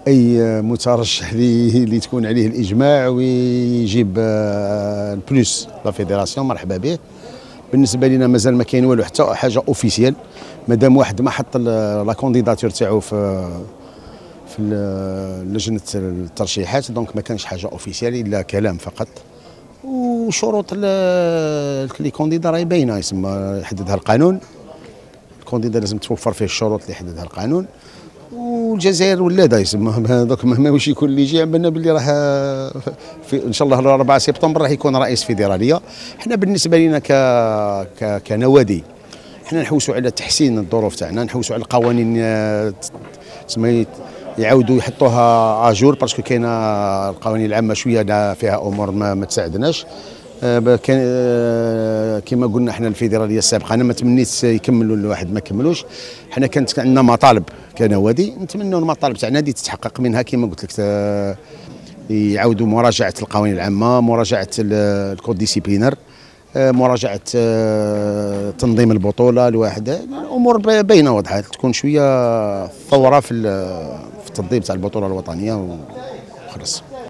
اي مترشح اللي تكون عليه الاجماع ويجيب البلوس لا فيدراسيون مرحبا به. بالنسبه لنا مازال ما كاين والو حتى حاجه اوفيسيال، مادام واحد ما حط لا كونديداتور تاعو في لجنه الترشيحات، دونك ما كانش حاجه اوفيسيال الا كلام فقط. وشروط لي كونديدا راهي باينه، يسمى يحددها القانون. الكونديدا لازم توفر فيه الشروط اللي يحددها القانون، والجزائر ولاده يسمى هذوك مهما واش يكون اللي يجي عندنا باللي راه ان شاء الله 4 سبتمبر راح يكون رئيس فيدراليه. احنا بالنسبه لنا كنوادي احنا نحوسوا على تحسين الظروف تاعنا، نحوسوا على القوانين تسمى يعاودوا يحطوها اجور، باسكو كاينه القوانين العامه شويه فيها امور ما تساعدناش. كان كما قلنا احنا الفيدراليه السابقه انا ما تمنيت يكملوا، الواحد ما كملوش. احنا كانت عندنا مطالب كنوادي، نتمنوا المطالب تاعنا دي تتحقق، منها كما قلت لك يعاودوا مراجعه القوانين العامه، مراجعه الكود ديسيبلينر، مراجعه تنظيم البطوله الواحد. الامور باينه واضحه، تكون شويه ثوره في التنظيم تاع البطوله الوطنيه وخلاص.